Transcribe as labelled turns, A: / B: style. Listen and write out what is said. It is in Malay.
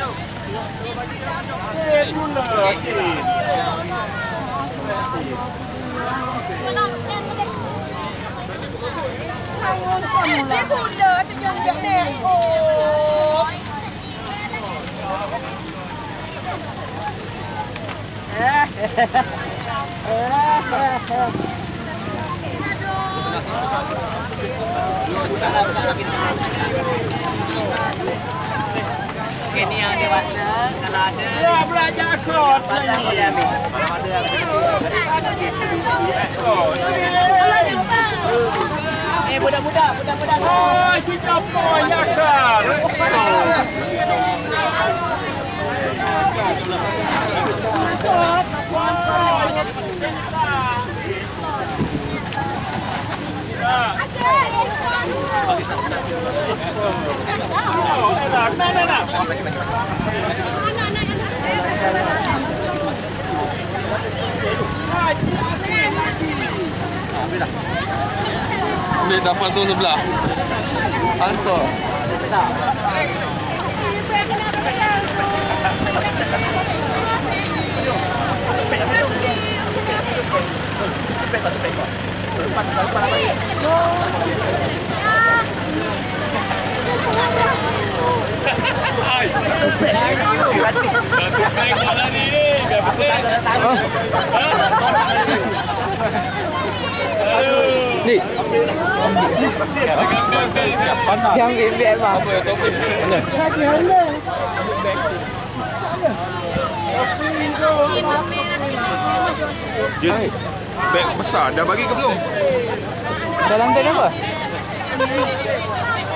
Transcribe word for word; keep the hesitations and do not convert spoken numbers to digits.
A: Eh, gula.
B: Dia sudah terjangkau merah. Eh.
C: Ini yang ada warna, kalau ada.
A: Ya, belajar kot.
C: Boleh ambil. Kalau ada. Eh, budak-budak, budak-budak.
A: Oh, cicak poya kan. Nah, nah, nah.
D: Ambil dapat so sebelah. Hantar.
A: Hai. Kuala ni, biar betul.
E: Ni. Yang ambil apa?
D: Apa yang topik? Mana? Dia beg besar dah bagi ke belum?
E: Dalam beg apa?